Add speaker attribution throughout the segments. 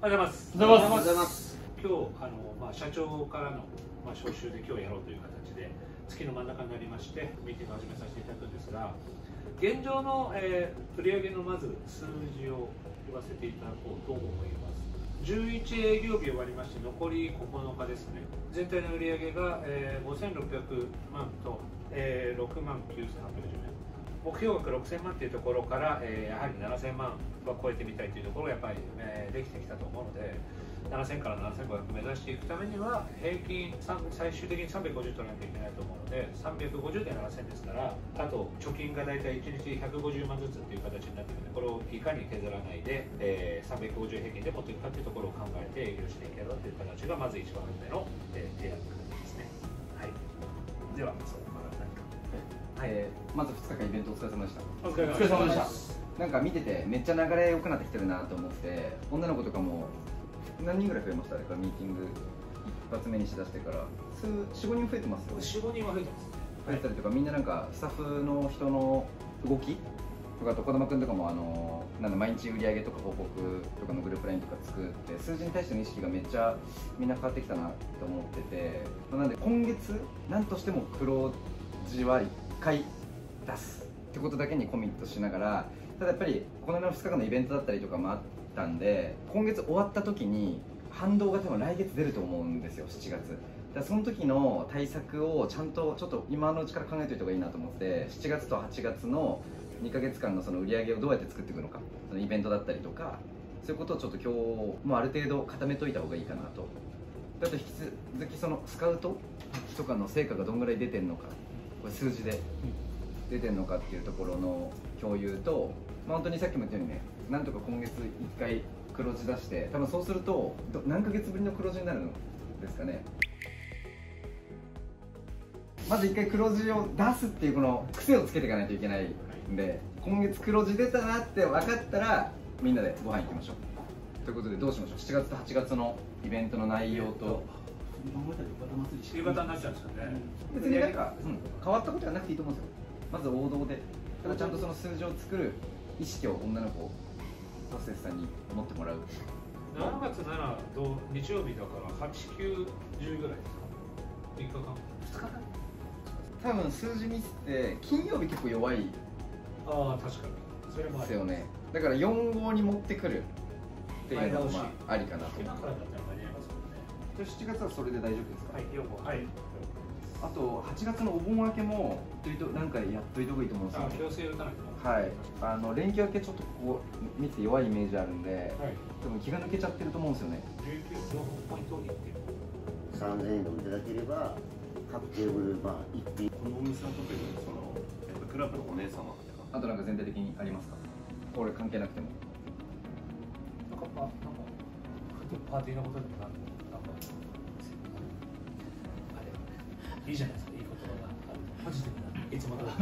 Speaker 1: おはようございます。
Speaker 2: おはようございます。
Speaker 1: 今日社長からの招集で今日やろうという形で月の真ん中になりましてミーティングを始めさせていただくんですが、現状の、売上のまず数字を言わせていただこうと思います。11営業日終わりまして残り9日ですね。全体の売上が、5600万と、6万9810円。目標額6000万というところから、やはり7000万は超えてみたいというところがやっぱり、できてきたと思うので、7000から7500目指していくためには平均最終的に350取らなきゃいけないと思うので、350で7000ですから、あと貯金が大体1日150万ずつっていう形になっているので、これをいかに削らないで、350平均で持っていくかというところを考えて営業していけるという形がまず一番目の、提案ですね。はい、では
Speaker 2: まず2日間イベントお疲れ様でした。
Speaker 1: お疲れ様でした。
Speaker 2: なんか見ててめっちゃ流れ良くなってきてるなと思ってて、女の子とかも何人ぐらい増えました？ミーティング一発目にしだしてから45人増えてますよね。
Speaker 1: 45人は増えてますね。
Speaker 2: 増えたりとか、みんななんかスタッフの人の動きとかと、児玉君とかも毎日売り上げとか報告とかのグループラインとか作って、数字に対しての意識がめっちゃみんな変わってきたなと思ってて、なんで今月何としても黒字は1回出すってことだけにコミットしながら、ただやっぱりこの2日間のイベントだったりとかもあったんで、今月終わった時に反動が多分来月出ると思うんですよ、7月。だからその時の対策をちゃんとちょっと今のうちから考えておいた方がいいなと思って、7月と8月の2ヶ月間のその売り上げをどうやって作っていくのか、そのイベントだったりとか、そういうことをちょっと今日もある程度固めといた方がいいかなと。あと引き続きそのスカウトとかの成果がどんぐらい出てるのか、これ数字で出てるのかっていうところの共有と、本当にさっきも言ったようにね、なんとか今月1回黒字出して、多分そうすると何ヶ月ぶりの黒字になるんですかね。まず1回黒字を出すっていうこの癖をつけていかないといけないんで、今月黒字出たなって分かったらみんなでご飯行きましょうということで、どうしましょう。7月と8月のイベントの内容と
Speaker 1: 夕方になっちゃうんですよね。
Speaker 2: 別になんか、変わったことがなくていいと思うんですよ。まず王道で、ただちゃんとその数字を作る意識を女の子ホステスさんに持ってもらう。
Speaker 1: 7月7日曜日だから8、9、10ぐらいですか。3日間2日間
Speaker 2: 多分数字見せて金曜日結構弱い。
Speaker 1: ああ、確かにそれもあ
Speaker 2: ですよね。だから4号に持ってくるっていうのもありかなと。
Speaker 1: 今からだったら間に合いますもんね。
Speaker 2: で7月はそれで大丈夫ですか？
Speaker 1: はい、4号。はい。
Speaker 2: あと8月のお盆明けもなんかやっといた方がいいと思うんですよ。
Speaker 1: 強制打たないと。
Speaker 2: はい。連休明けちょっとここ見て弱いイメージあるんで、
Speaker 1: はい、
Speaker 2: 多分気が抜けちゃってると思うんですよね。
Speaker 1: 19のポイントにっていう。
Speaker 3: 3000円でもいただければ各テーブル1品。
Speaker 4: このお店は特にクラブのお姉様って
Speaker 2: あとなんか全体的にありますか？これ関係なくても。
Speaker 1: なんかパーティーのことでもなんかあれいいじゃないですか、いい言葉がポジティブないつもと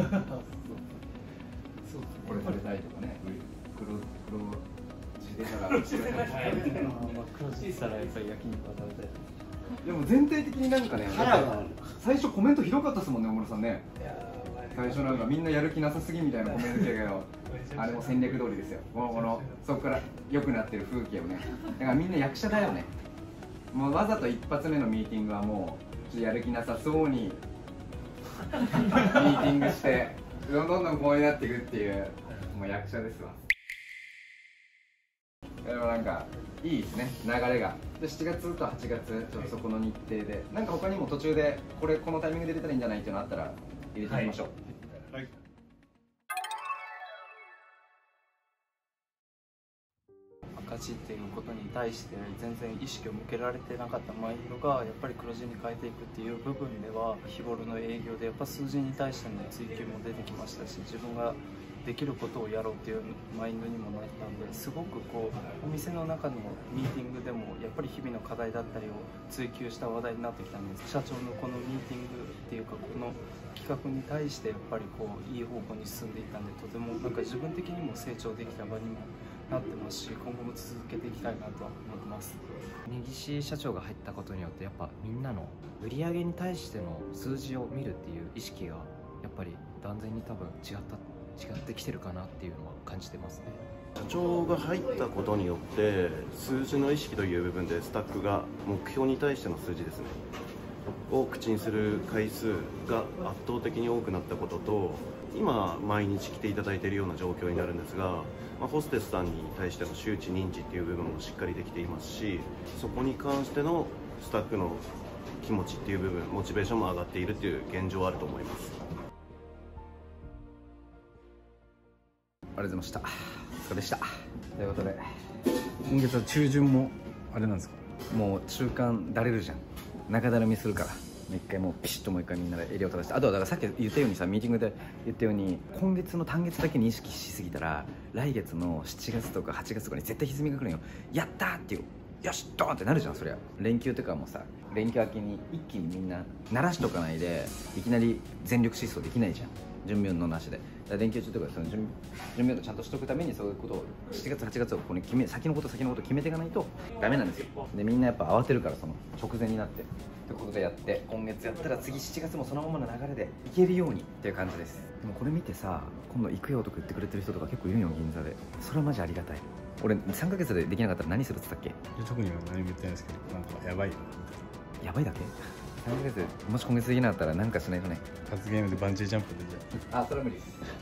Speaker 2: そうこれ食べたいとかね、黒字出たら黒字したらやっぱり焼肉は食べたい。でも全体的になんかね、最初コメントひどかったですもんね、大村さんね。最初なんかみんなやる気なさすぎみたいなコメントだけど、あれも戦略通りですよ。そこから良くなってる風景をね。だからみんな役者だよね。もうわざと一発目のミーティングはもうやる気なさそうにミーティングしてどんどんこうなっていくっていう、もう役者ですわ。でもなんかいいですね、流れが。で7月と8月ちょっとそこの日程で、なんか他にも途中でこのタイミングで出たらいいんじゃないっていうのあったら入れてみましょう。
Speaker 1: はい。
Speaker 5: 赤字っていうことに対して全然意識を向けられてなかったマインドがやっぱり黒字に変えていくっていう部分では、日頃の営業でやっぱ数字に対しての追求も出てきましたし、自分ができることをやろうっていうマインドにもなったんで、すごくこうお店の中のミーティングでもやっぱり日々の課題だったりを追求した話題になってきたんです。社長のこのミーティングっていうか、この企画に対してやっぱりこういい方向に進んでいったんで、とてもなんか自分的にも成長できた場にもなってますし、今後も続けていきたいなとは思ってます。
Speaker 6: 根岸社長が入ったことによって、やっぱみんなの売り上げに対しての数字を見るっていう意識がやっぱり断然に多分違った違ってきてるかなっていうのは感じてますね。
Speaker 4: 社長が入ったことによって数字の意識という部分でスタッフが目標に対しての数字ですねを口にする回数が圧倒的に多くなったことと、今毎日来ていただいているような状況になるんですが、ホステスさんに対しての周知認知っていう部分もしっかりできていますし、そこに関してのスタッフの気持ちっていう部分、モチベーションも上がっているっていう現状はあると思います。
Speaker 2: ありがとうございました。お疲れでした。ということで今月は中旬もあれなんですか、もう中間だれるじゃん、中だるみするから一回もうピシッともう一回みんなで襟を正して、あとはだからさっき言ったようにさ、ミーティングで言ったように今月の単月だけに意識しすぎたら来月の7月とか8月とかに絶対歪みが来るよ。やったーっていう、よしドーンってなるじゃん。そりゃ連休とかもさ、連休明けに一気にみんな慣らしとかないでいきなり全力疾走できないじゃん、準備運動なしで。だから連休中とかその準備運動ちゃんとしとくためにそういうことを7月8月をここに先のこと決めていかないとダメなんですよ。でみんなやっぱ慌てるから、その直前になってってことでやって、今月やったら次7月もそのままの流れでいけるようにっていう感じです。でもこれ見てさ、今度行くよとか言ってくれてる人とか結構いるよ、銀座で。それはマジありがたい。俺3ヶ月でできなかったら何するって言ったっけ？
Speaker 7: 特には何も言ってないですけど、なんかやばいよ
Speaker 2: やばいだけ3ヶ月でもし今月できなかったら何かしないとね。
Speaker 7: 罰ゲームでバンジージャンプでじゃあ
Speaker 2: あ、それは無理です。